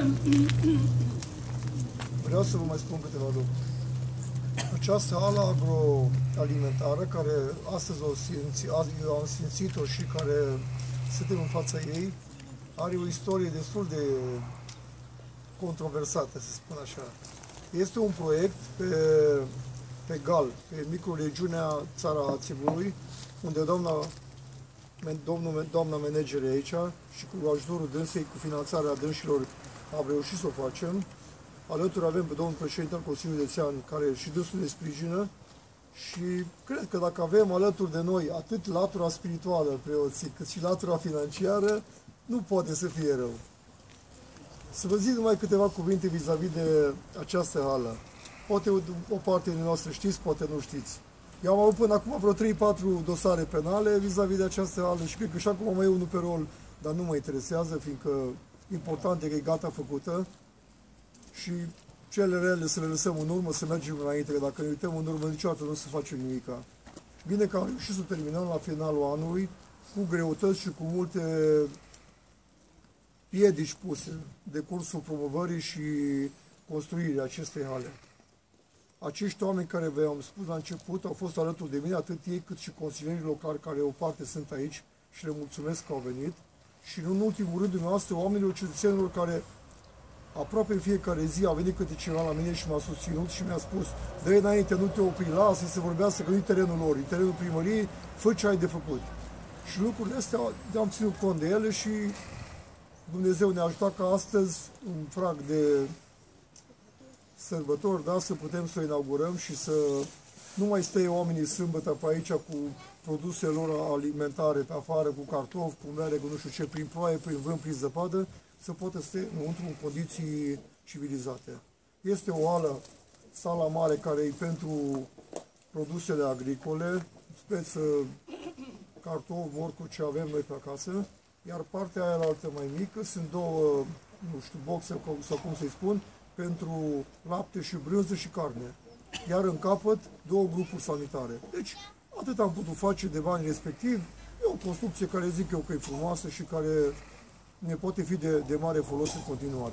Vreau să vă mai spun câteva lucruri. Această hală agroalimentară, care astăzi eu am simțit-o și care suntem în fața ei, are o istorie destul de controversată, să spun așa. Este un proiect pe Gal, pe microregiunea Țara Ațibului, unde doamna manager e aici și cu ajutorul dânsei, cu finanțarea dânșilor, am reușit să o facem. Alături avem pe domnul președinte al Consiliului Județean, care și dânsul ne sprijină, și cred că dacă avem alături de noi atât latura spirituală preoții, cât și latura financiară, nu poate să fie rău. Să vă zic numai câteva cuvinte vis-a-vis de această hală. Poate o parte din noastră știți, poate nu știți. Eu am avut până acum vreo 3-4 dosare penale vis-a-vis de această hală și cred că și acum mai e unul pe rol, dar nu mă interesează, fiindcă important e că e gata făcută. Și cele rele să le lăsăm în urmă, să mergem înainte, că dacă ne uităm în urmă, niciodată nu se face nimica. Bine că am reușit să terminăm la finalul anului, cu greutăți și cu multe piedici puse de cursul promovării și construirii acestei hale. Acești oameni care v-am spus la început au fost alături de mine, atât ei cât și consilierii locali, care o parte sunt aici și le mulțumesc că au venit. Și în ultimul rând, dumneavoastră, oamenilor, cetățenilor care aproape în fiecare zi a venit câte cineva la mine și m-a susținut și mi-a spus: dă înainte, nu te opri, lasă să vorbească, că nu-i terenul lor, e terenul primăriei, fă ce ai de făcut. Și lucrurile astea am ținut cont de ele și Dumnezeu ne-a ajutat ca astăzi, în prag de sărbători, da, să putem să o inaugurăm și să nu mai stea oamenii sâmbătă pe aici cu produsele lor alimentare pe afară, cu cartofi, cu mere, cu nu știu ce, prin ploaie, prin vânt, prin zăpadă, să poată stea înăuntru în condiții civilizate. Este o hală, sala mare, care e pentru produsele agricole, speță, cartofi, morcuri, ce avem noi pe acasă, iar partea aia altă mai mică sunt două, nu știu, boxe sau cum să-i spun, pentru lapte și brânză și carne. Iar în capăt, două grupuri sanitare. Deci, atât am putut face de bani respectiv. E o construcție care zic eu că e frumoasă și care ne poate fi de mare folos în continuare.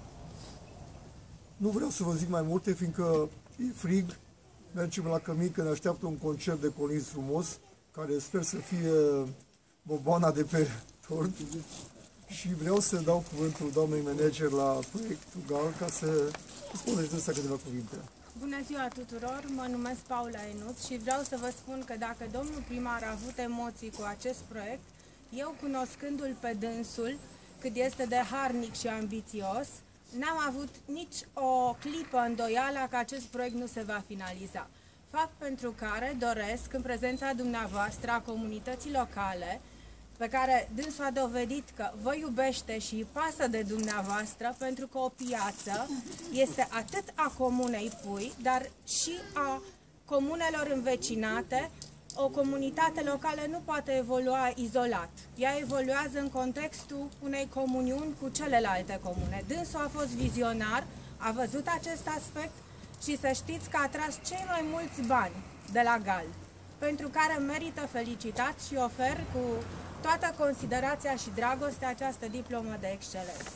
Nu vreau să vă zic mai multe, fiindcă e frig, mergem la cămin, că ne așteaptă un concert de colins frumos, care sper să fie boboana de pe tort. Și vreau să dau cuvântul doamnei manager la proiectul GAL ca să spuneți de asta câteva cuvinte. Bună ziua tuturor, mă numesc Paula Enuț și vreau să vă spun că dacă domnul primar a avut emoții cu acest proiect, eu, cunoscându-l pe dânsul, cât este de harnic și ambițios, n-am avut nici o clipă îndoială că acest proiect nu se va finaliza. Fapt pentru care doresc, în prezența dumneavoastră, a comunității locale, pe care dânsul a dovedit că vă iubește și îi pasă de dumneavoastră, pentru că o piață este atât a comunei Pui, dar și a comunelor învecinate. O comunitate locală nu poate evolua izolat. Ea evoluează în contextul unei comuniuni cu celelalte comune. Dânsul a fost vizionar, a văzut acest aspect și să știți că a tras cei mai mulți bani de la GAL, pentru care merită felicitat și ofer cu toată considerația și dragostea această diplomă de excelență.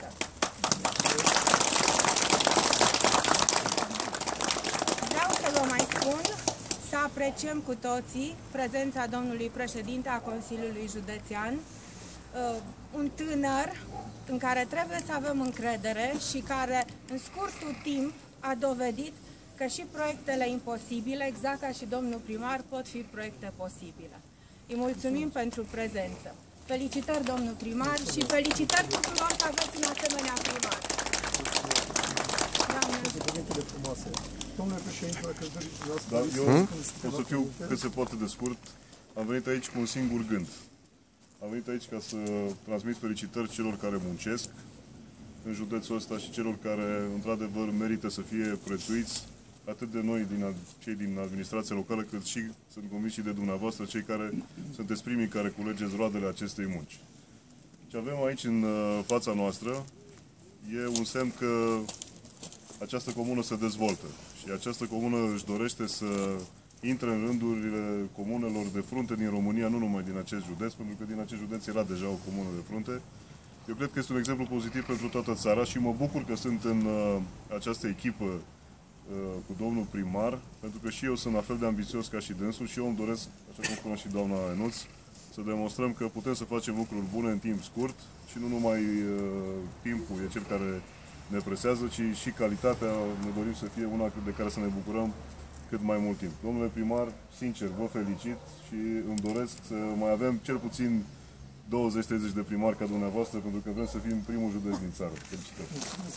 Vreau să vă mai spun să apreciem cu toții prezența domnului președinte a Consiliului Județean, un tânăr în care trebuie să avem încredere și care în scurtul timp a dovedit că și proiectele imposibile, exact ca și domnul primar, pot fi proiecte posibile. Îi mulțumim pentru prezență. Felicitări, domnul primar, și felicitări tuturor că aveți un asemenea primar. Domnule președinte, eu o să fiu cât se poate de scurt. Am venit aici cu un singur gând. Am venit aici ca să transmit felicitări celor care muncesc în județul ăsta și celor care, într-adevăr, merită să fie prețuiți, atât de noi, cei din administrația locală, cât și, sunt convins, și de dumneavoastră, cei care sunteți primii care culegeți roadele acestei munci. Ce avem aici în fața noastră e un semn că această comună se dezvoltă și această comună își dorește să intre în rândurile comunelor de frunte din România, nu numai din acest județ, pentru că din acest județ era deja o comună de frunte, Eu cred că este un exemplu pozitiv pentru toată țara și mă bucur că sunt în această echipă cu domnul primar, pentru că și eu sunt la fel de ambițios ca și dânsul și eu îmi doresc, așa cum spunea și doamna Enuț, să demonstrăm că putem să facem lucruri bune în timp scurt și nu numai timpul e cel care ne presează, ci și calitatea ne dorim să fie una de care să ne bucurăm cât mai mult timp. Domnule primar, sincer, vă felicit și îmi doresc să mai avem cel puțin 20-30 de primari ca dumneavoastră, pentru că vrem să fim primul județ din țară. Felicitări!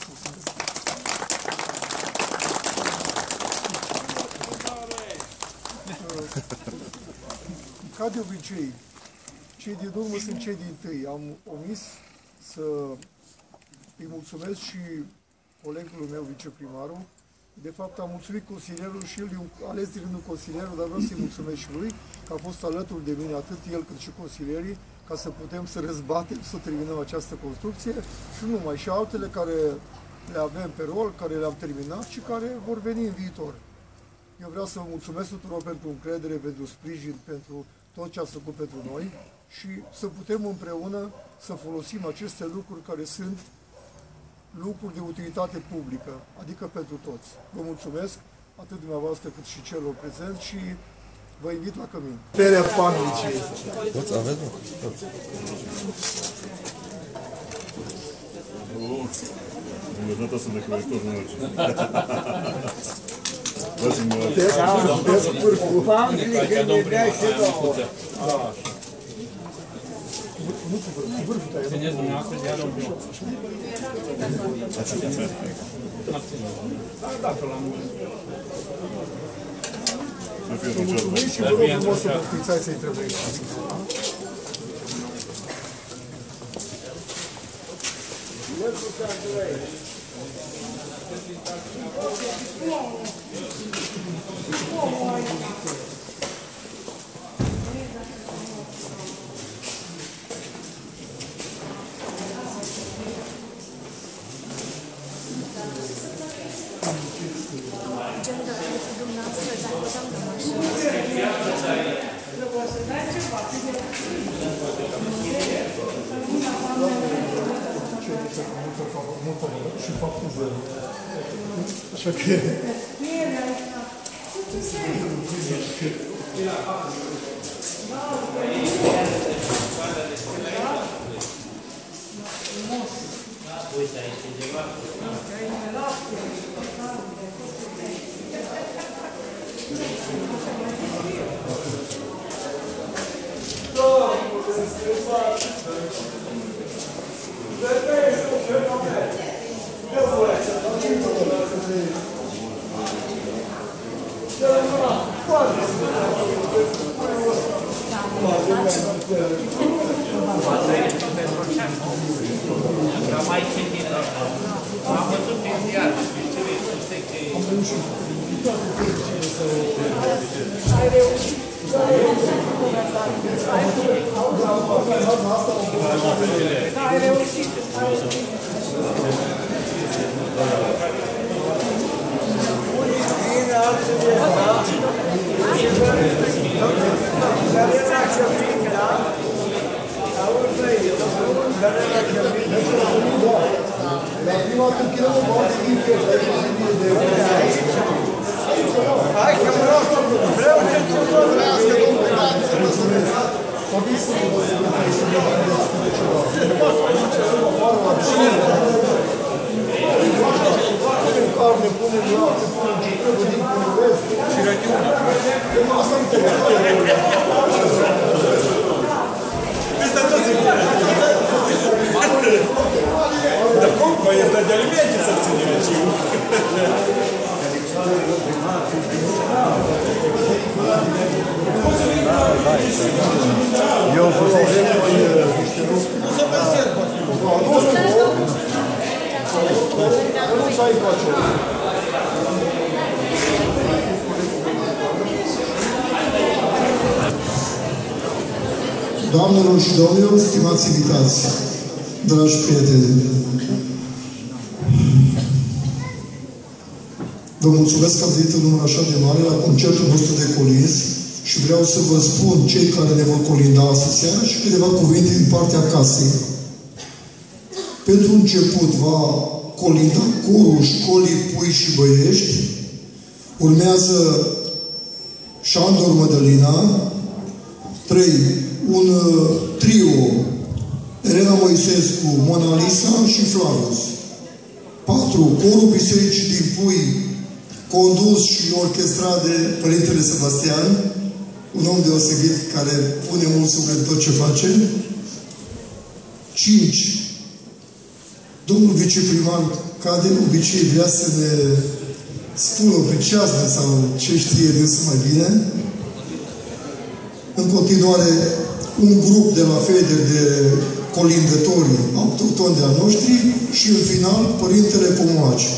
Ca de obicei, cei din urmă sunt cei din tâi. Am omis să îi mulțumesc și colegului meu, viceprimarul. De fapt, am mulțumit consilierul și el e ales din rândul consilierul, dar vreau să-i mulțumesc și lui, că a fost alături de mine, atât el cât și consilierii, ca să putem să răzbatem, să terminăm această construcție și nu numai, și altele care le avem pe rol, care le-am terminat și care vor veni în viitor. Eu vreau să vă mulțumesc tuturor pentru încredere, pentru sprijin, pentru tot ce ați făcut pentru noi și să putem împreună să folosim aceste lucruri care sunt lucruri de utilitate publică, adică pentru toți. Vă mulțumesc, atât dumneavoastră cât și celor prezenți și vă invit la cămin. Terea panicii. Toți aveți, mă? Toți. Data sunt de corector, nu merge. Test pârful. Nu cu vârful tăi. Țineți dumneavoastră de iară un Mulțumim și vă rog frumos să vă scriiți să-i trebuie. Și faptul de... Așa că... Uite, aici e ceva. Mai citit asta. Am văzut pe ziar, știi ce Ai reușit. La prima tâmpină mă bate din fel, de hai că vreau să vreau să trăiască domnul primar, să vă spuneți. Să vii să vă spuneți, să vă spuneți ceva. Punem carne, punem lapte, punem ce trebuie din rest. Și rătiunea. Asta nu trebuie. Peste tot se pune. Dar cum? Păi este de alimente să ține veciu. Eu folosesc niște lucruri. Nu se perservă. Nu să ai place. Doamnelor și domnilor, stimați invitați, dragi prieteni, vă mulțumesc că am venit în număr așa de mare la concertul nostru de colins și vreau să vă spun cei care ne vor colinda astăzi seară și câteva cuvinte din partea casei. Pentru început va colinda corul școlii Pui și Băiești, urmează Șandor Mădălina, 3, un trio, Elena Moisescu, Mona Lisa și Flavius. 4, corul Bisericii din Pui, condus și orchestrat de Părintele Sebastian, un om deosebit care pune mult suflet în tot ce face. 5, domnul viceprimar, ca de obicei, vrea să ne spună pe ceasă sau ce știe dânsul mai bine. În continuare, un grup de la FEDER de colindători autohtoni de-a noștri și, în final, Părintele Pomoaci.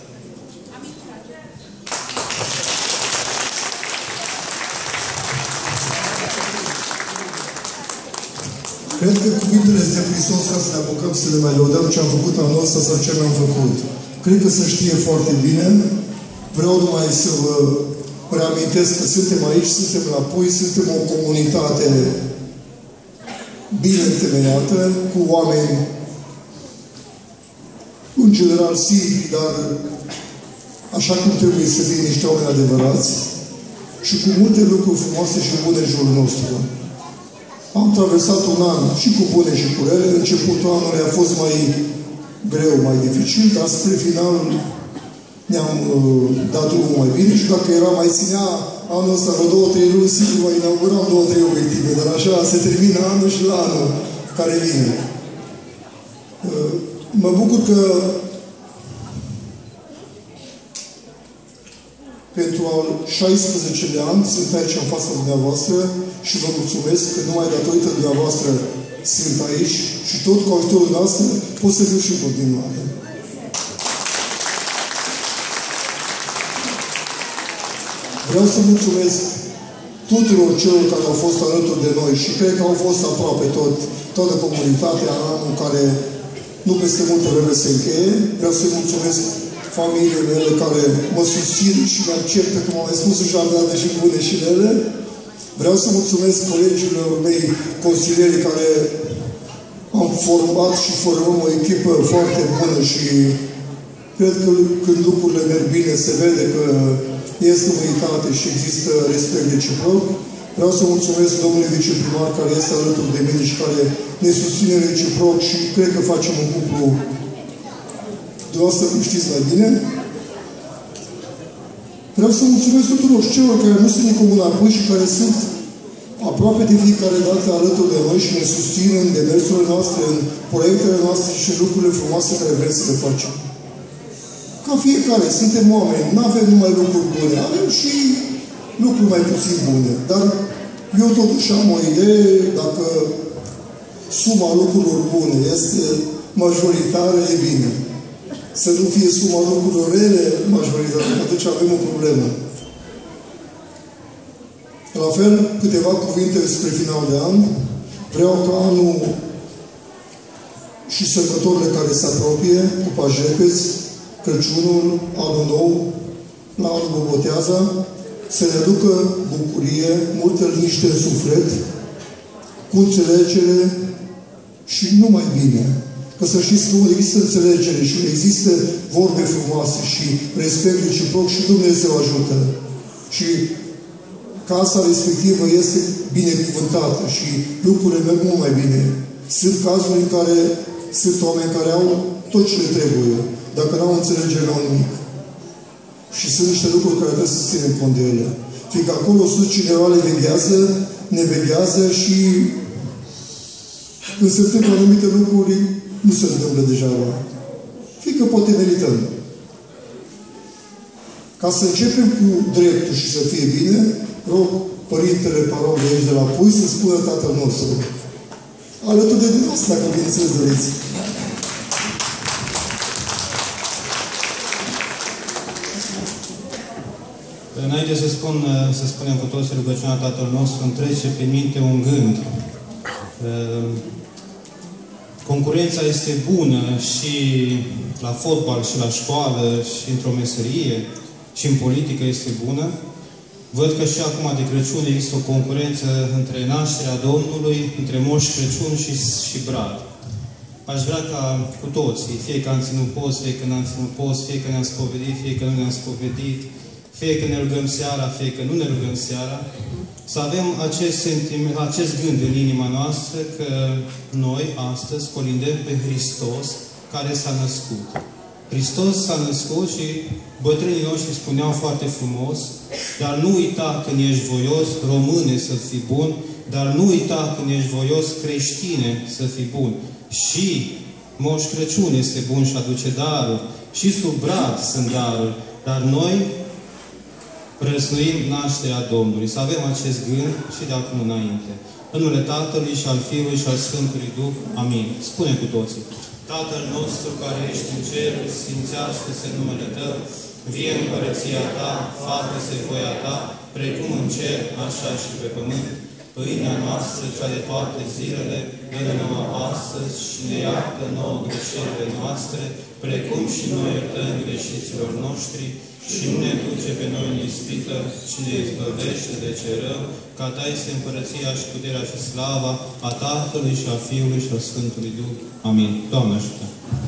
Cred că cuvintele sunt de prisos ca să ne apucăm să le mai lăudăm ce am făcut anul ăsta sau ce n-am făcut. Cred că se știe foarte bine. Vreau numai să vă reamintesc că suntem aici, suntem la Pui, suntem o comunitate bine întemeiată, cu oameni în general simpli, dar așa cum trebuie să fie niște oameni adevărați și cu multe lucruri frumoase și bune în jurul nostru. Am traversat un an și cu bune și cu rele. Începutul anului a fost mai greu, mai dificil, dar spre final ne-am dat drumul mai bine și dacă era mai ținea anul ăsta vreo 2-3 luni, sigur mai inauguram 2-3 obiective, dar așa se termină anul și la anul care vine. Mă bucur că pentru al 16-lea an sunt aici în fața dumneavoastră și vă mulțumesc că numai datorită dumneavoastră sunt aici și tot cu ajutorul noastră pot să fiu și în continuare. Vreau să mulțumesc tuturor celor care au fost alături de noi și cred că au fost aproape toată comunitatea în anul care nu peste multă vreme se încheie. Vreau să mulțumesc familiile mele care mă susțin și mă acceptă, cum am mai spus, și jardane și bune și rele. Vreau să mulțumesc colegilor mei consilieri care am format și formăm o echipă foarte bună și cred că când lucrurile merg bine se vede că este unitate și există respect reciproc. Vreau să mulțumesc domnului viceprimar care este alături de mine și care ne susține reciproc și cred că facem un cuplu, dumneavoastră cum știți mai bine. Vreau să mulțumesc tuturor celor care nu sunt în Comuna Pui și care sunt aproape de fiecare dată alături de noi și ne susțin în demersurile noastre, în proiectele noastre și în lucrurile frumoase care vrem să le facem. Ca fiecare, suntem oameni, nu avem numai lucruri bune, avem și lucruri mai puțin bune. Dar eu totuși am o idee, dacă suma lucrurilor bune este majoritară, e bine. Să nu fie suma lucrurilor rele majoritară, atunci avem o problemă. La fel, câteva cuvinte despre final de an. Vreau ca anul și sărbătorile care se apropie, cu pași repezi, Crăciunul, Anul Nou, la Anul Boboteaza, să ne aducă bucurie, multă liniște în suflet, cu înțelegere și numai bine. Că să știți că unde există înțelegere și unde există vorbe frumoase și respect reciproc și Dumnezeu ajută. Și casa respectivă este binecuvântată și lucrurile merg mult mai bine. Sunt cazuri în care sunt oameni care au tot ce le trebuie. Dacă nu au înțelegere, nu au nimic. Și sunt niște lucruri care trebuie să ținem cont de ele. Fiindcă acolo sus cineva le veghează, ne veghează și când se întâmplă anumite lucruri, nu se întâmplă degeaba. Fiindcă poate merităm. Ca să începem cu dreptul și să fie bine, rog Părintele Parol de aici de la Pui să spună Tatăl nostru. Alături de dumneavoastră, dacă bineînțeles doriți. Înainte să spunem cu toți rugăciunea Tatăl nostru, îmi trece pe minte un gând. Concurența este bună și la fotbal, și la școală, și într-o meserie, și în politică este bună. Văd că și acum de Crăciun există o concurență între nașterea Domnului, între Moș Crăciun și Brad. aș vrea ca cu toții, fie că am ținut post, fie că n-am ținut post, fie că ne-am spovedit, fie că nu ne-am spovedit, fie că ne rugăm seara, fie că nu ne rugăm seara, să avem acest gând în inima noastră că noi astăzi colindăm pe Hristos care s-a născut. Hristos s-a născut și bătrânii noștri spuneau foarte frumos, dar nu uita când ești voios, române, să fii bun, dar nu uita când ești voios, creștine, să fii bun. Și Moș Crăciun este bun și aduce daruri, și sub brad sunt daruri, dar noi prăznuim nașterea Domnului. Să avem acest gând și de acum înainte. În numele Tatălui și al Fiului și al Sfântului Duh. Amin. Spune cu toții. Tatăl nostru care ești în ceruri, sfințească-se numele Tău, vie împărăția Ta, facă-se voia Ta, precum în cer, așa și pe pământ. Pâinea noastră, cea de toate zilele, dă-ne nouă astăzi și ne iartă nouă greșelile noastre, precum și noi iertăm greșiților noștri, și nu ne duce pe noi în ispită, ci ne izbăvește de ce rău, că a Ta este împărăția și puterea și slava a Tatălui și a Fiului și a Sfântului Duh. Amin. Doamne ajută!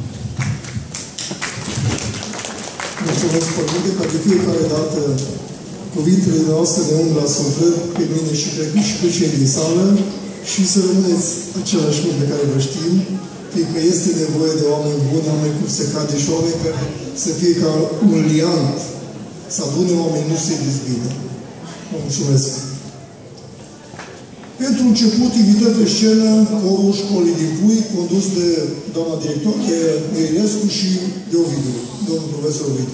Mulțumesc, Părinte, că de fiecare dată cuvintele noastre de umblă la suflet pe mine și pe cei din sală și să rămâneți același lucru pe care vă știm, fiindcă este nevoie de oameni buni, oameni cum se cade și oameni care să fie ca un liant, să adune oameni, nu să-i dezbină. Vă mulțumesc! Pentru început, invităm pe scenă corul școlii din Pui, condus de doamna director, de Ionescu și de Ovidiu, domnul profesor Ovidiu.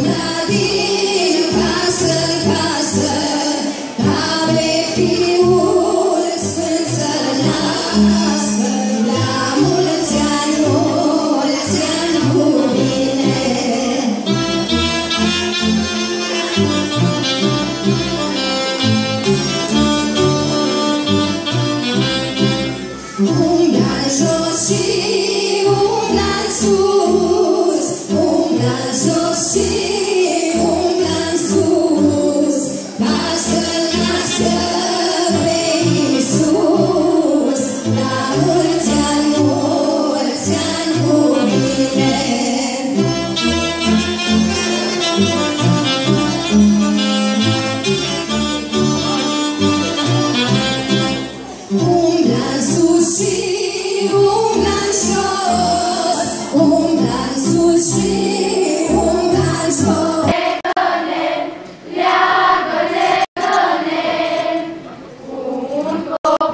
Fiul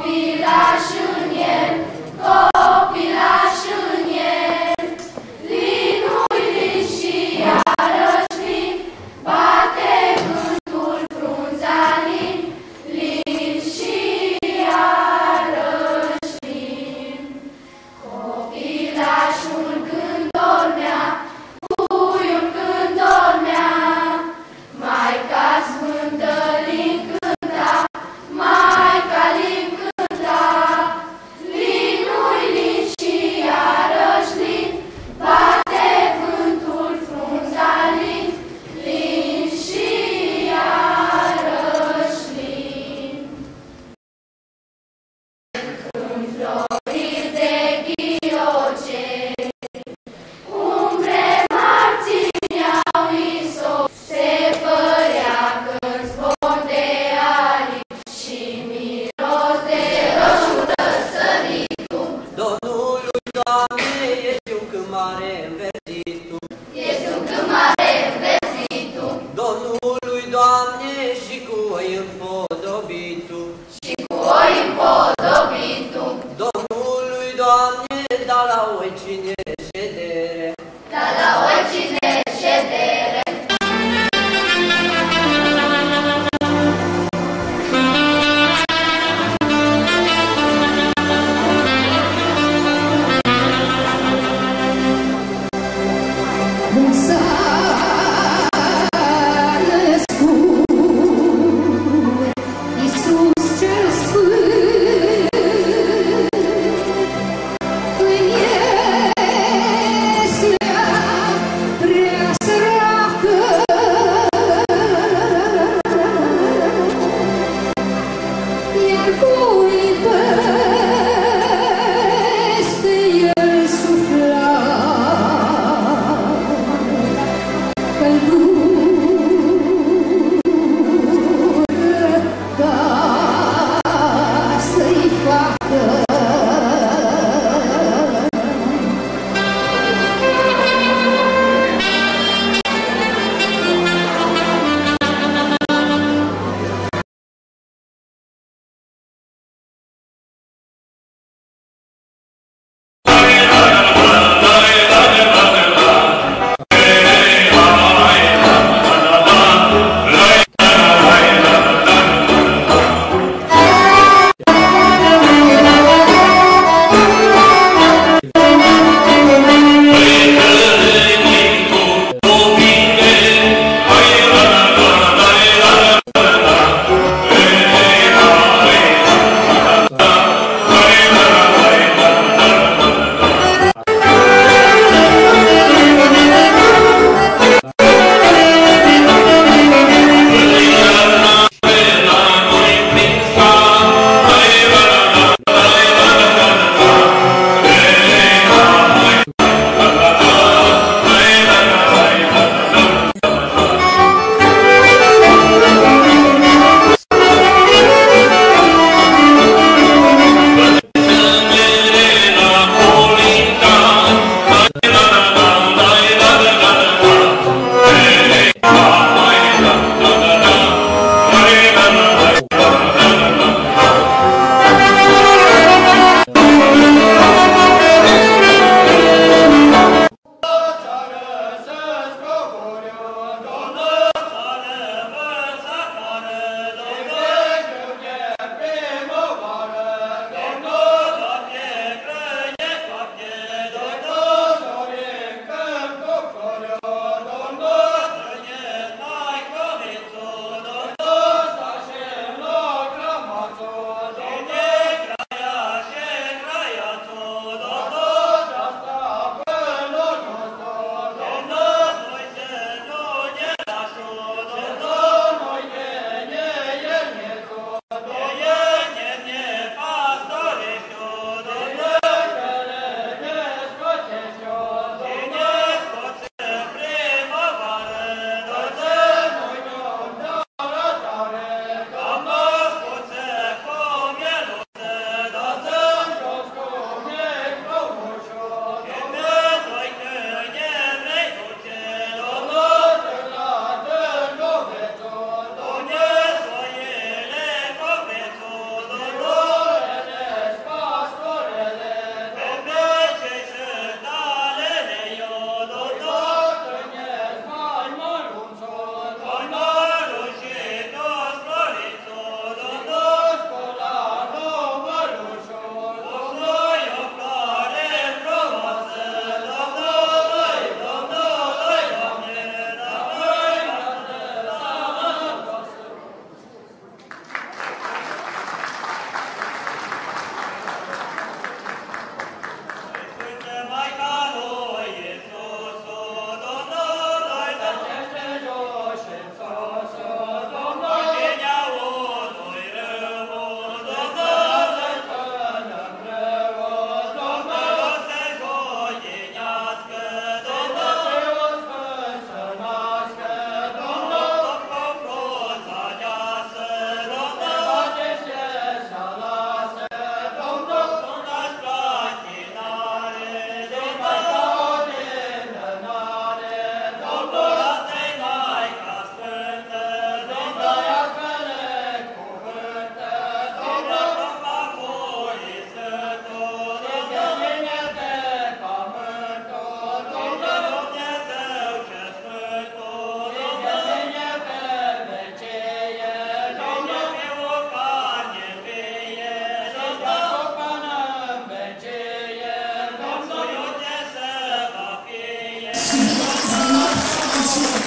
Domnului, Doamne, și cu oi împodobitu. Domnului, Doamne, da la oi cine ședere.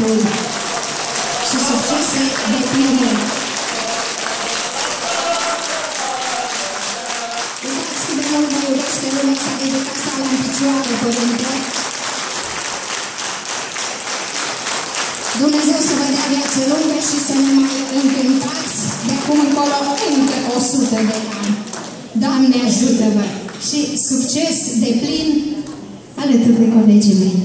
sufletul și succese de pline. Uitați cât de mult vă iubește lumea, s-a ridicat sala în picioare, Părinte. Dumnezeu să vă dea viață lungă și să ne mai încântați de acum încolo încă 100 de ani. Doamne ajută-vă și succes de plin alături de colegii mei.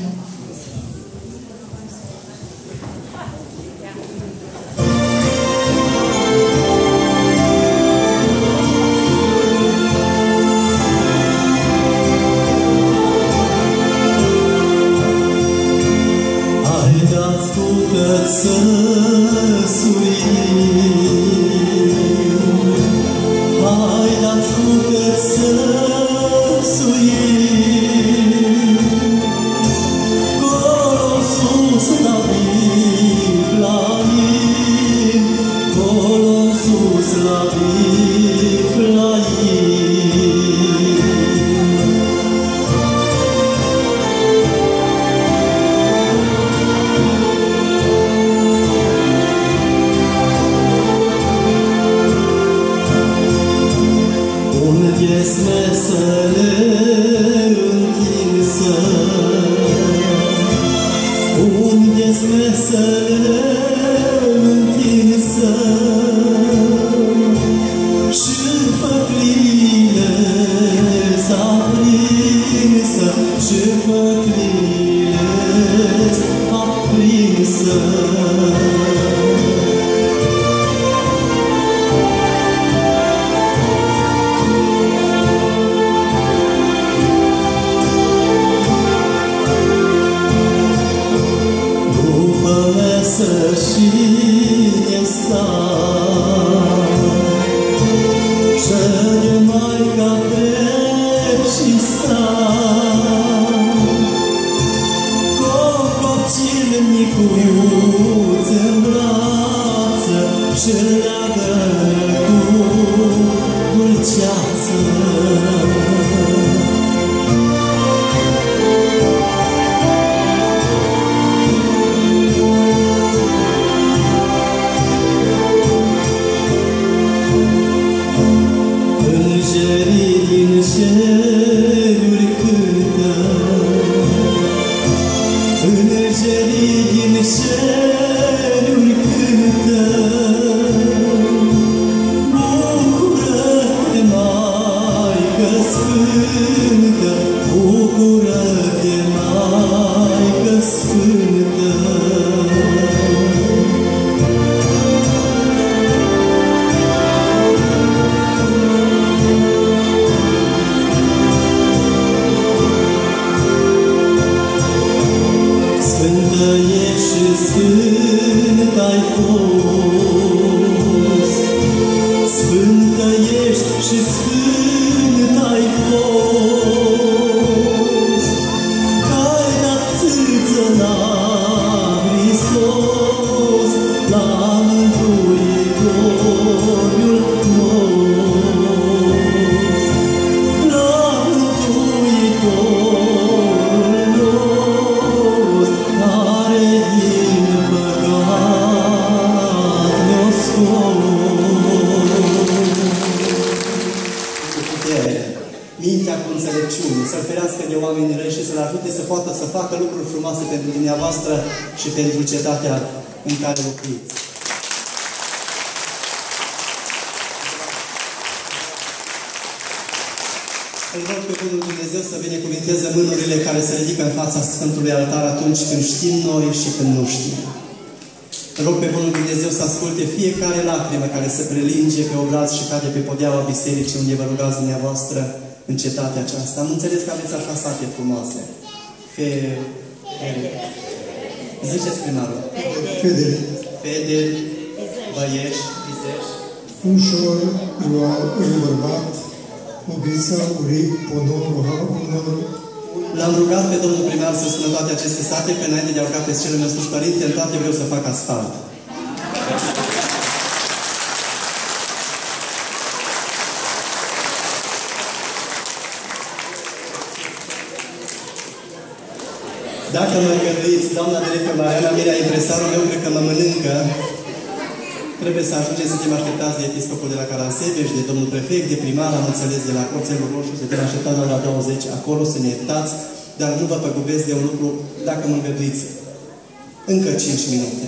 Și pentru cetatea în care locuiți. Îl rog pe Bunul Dumnezeu să binecuvinteze mânurile care se ridică în fața Sfântului Altar atunci când știm noi și când nu știm. Îl rog pe Bunul Dumnezeu să asculte fiecare lacrimă care se prelinge pe obraz și cade pe podeaua bisericii unde vă rugați dumneavoastră în cetatea aceasta. Am înțeles că aveți așa sate frumoase. Ziceți primarul. Fedel. Fedel, Băieș, Bizeș. Ușor, Bărbat, Ubița, Uric, Podon, Rohau, Unor. L-am rugat pe domnul primar să spună toate aceste sate, că înainte de a urca pe cele mai sus părinte, în toate vreau să fac asfalt. Dacă mă îngăduiți, doamna director Mariana Mirea, impresarul meu, cred că mă mănâncă. Trebuie să ajungem, suntem așteptați de episcopul de la Caransebeș, de domnul prefect, de primar, am înțeles, de la Corțelul Roșu, suntem așteptați la 20 acolo, să ne iertați, dar nu vă păgubesc de un lucru, dacă mă îngăduiți. Încă 5 minute.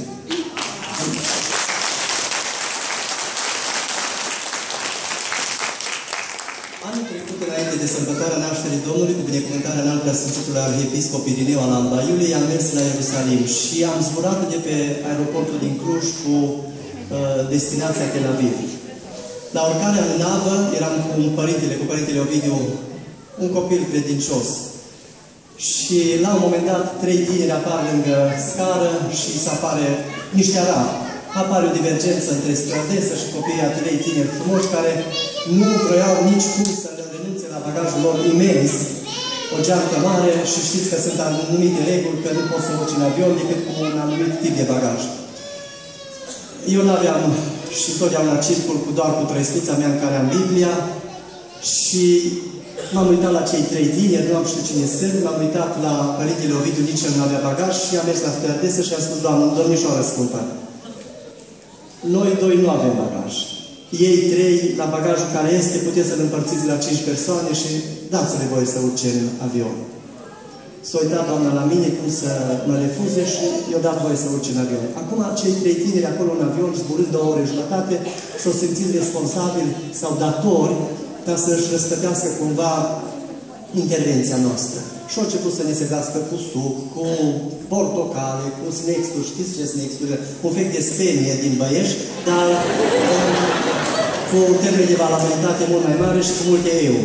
Anul trecut, înainte de sărbătoarea nașterii Domnului, cu binecuvântarea în altă Sfântului Arhiepiscop Irineu al Ambaiului, am mers la Ierusalim și am zburat de pe aeroportul din Cluj cu destinația Tel Aviv. La urcarea în navă eram cu părintele Ovidiu, un copil credincios. Și la un moment dat, 3 tineri apar lângă scară și se apare niște arabi. Apare o divergență între stewardesă și copiii a 3 tineri frumoși care nu vroiau nici cum să le renunțe la bagajul lor imens, o geantă mare, și știți că sunt anumite reguli că nu poți să urci în avion decât cu un anumit tip de bagaj. Eu n-aveam și totdeauna circul doar cu trăistuța mea în care am Biblia și m-am uitat la cei 3 tineri, nu am știut cine sunt, m-am uitat la părintele Ovidiu, nici el nu avea bagaj și am mers la stewardesă și am spus: Doamnă, domnișoară scumpă, noi 2 nu avem bagaj. Ei 3, la bagajul care este, puteți să-l împărțiți la 5 persoane și dați-le voie să urce în avion. S-a uitat doamna la mine cum să mă refuze și i-a dat voie să urce în avion. Acum, cei 3 tineri acolo în avion, zburând 2 ore jumătate, s-au simțit responsabili sau datori ca să-și răspătească cumva intervenția noastră. Și au început să ne servească cu suc, cu portocale, cu snacks-uri, știți ce snacks-uri? Un fel de spenie din Băiești, dar cu termen de valabilitate mult mai mare și cu multe euro.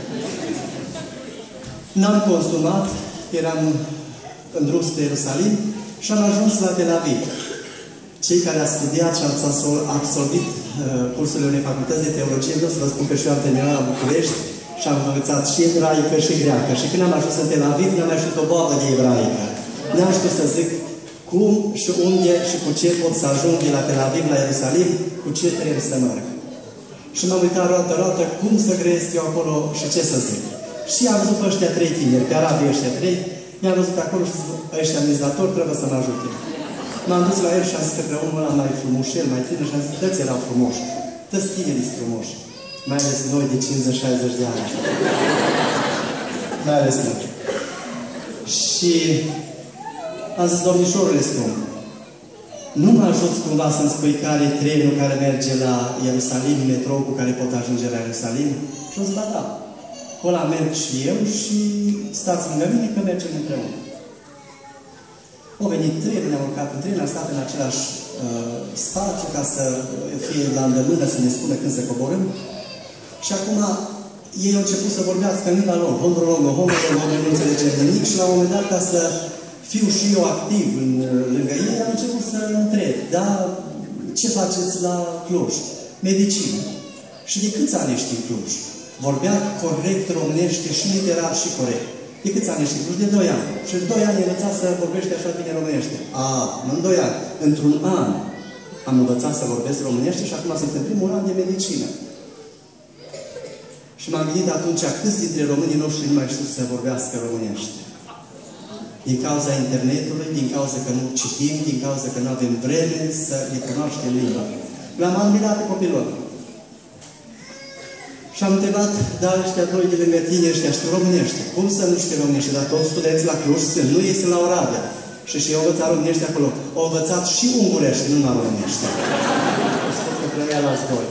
N-am consumat, eram în drum spre Ierusalim și am ajuns la Tel Aviv. Cei care au studiat și au absolvit cursurile unei facultăți de teologie, vreau să vă spun că și eu am terminat la București și am învățat și ebraică și greacă. Și când am ajuns în Tel Aviv, n-am mai știut o boabă de ebraică. N-am știut să zic cum și unde și cu ce pot să ajung de la Tel Aviv la Ierusalim, cu ce trebuie să merg. Și m-am uitat roată cum să grăiesc eu acolo și ce să zic. Și am văzut pe ăștia 3 tineri, pe arabii ăștia 3, mi-am văzut acolo și ăștia administratori trebuie să mă ajute. M-am dus la el și am zis că pe unul ăla mai frumușel, mai tânăr, și am zis: toți erau frumoși. Toți tinerii sunt frumoși. Mai ales noi de 50-60 de ani. Mai ales noi. Și am zis: domnișorule scump, nu mă ajuți cumva să-mi spui care e trenul care merge la Ierusalim, metrou cu care pot ajunge la Ierusalim? Și am zis: ba da. Ăla merg și eu și stați lângă mine că mergem împreună. Au venit trenul, ne-am urcat în tren, am stat în același spațiu ca să fie la îndemână să ne spună când să coborâm. Și acum ei au început să vorbească în limba lor, nu înțelegem nimic și la un moment dat, ca să fiu și eu activ lângă ei, am început să întreb: da, ce faceți la Cluj? Medicină. Și de câți ani ești în Cluj? Vorbea corect românește și literar și corect. De câți ani ești în Cluj? De 2 ani. Și în 2 ani ai învățat să vorbești așa bine românește. Nu în 2 ani. Într-un an am învățat să vorbesc românește și acum sunt în primul an de medicină. Și m-am gândit atunci câți dintre românii noștri nu mai știu să vorbească românește. Din cauza internetului, din cauza că nu citim, din cauza că nu avem vreme să le cunoaștem limba. L-am admirat pe copilul. Și am întrebat: dar ăștia 2 de lângă tine, ăștia știu românește. Cum să nu știu românește? Dar toți studenți la Cluj sunt, nu ies la Oradea. Și eu învățat românește acolo. Au învățat și ungurește, nu numai românește. Spun că trebuia la doi.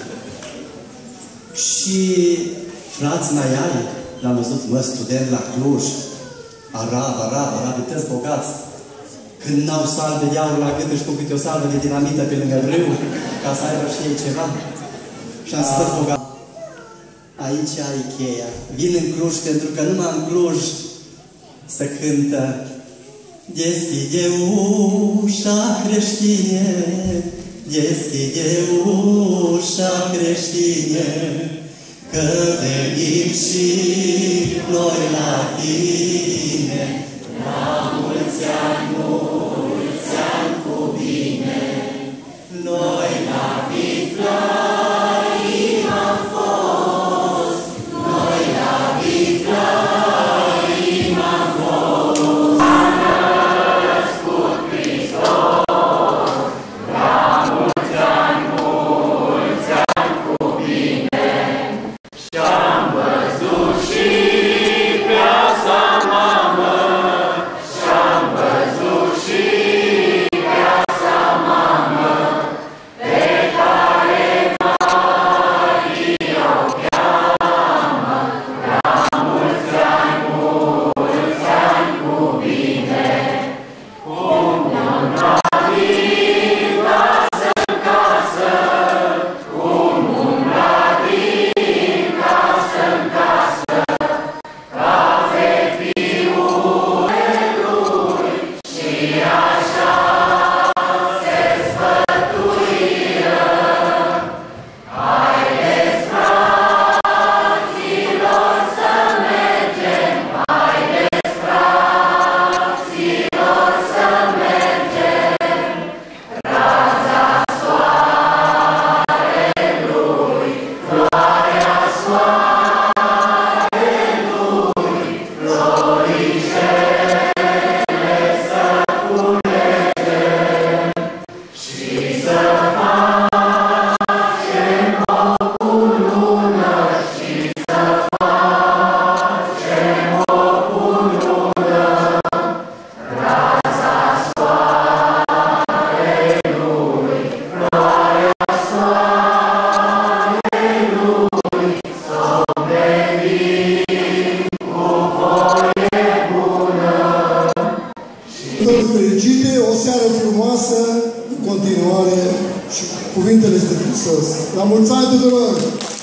Și frați Maiari, l-am văzut, student la Cluj, arabi, tăți bogați, când n-au salve de aur la gât, își pun câte o salvă de dinamită pe lângă râu, ca să aibă și ei ceva. Și am zis: tăți bogați. Aici ai cheia. Vin în Cluj pentru că numai în Cluj se cântă: deschide ușa creștine, deschide ușa creștine, că venim și noi la tine. La mulți ani cu bine, noi la Biflaim am fost, noi la Biflaim am fost. fericite, o seară frumoasă, în continuare și cuvintele de Hristos. La mulți ani tuturor!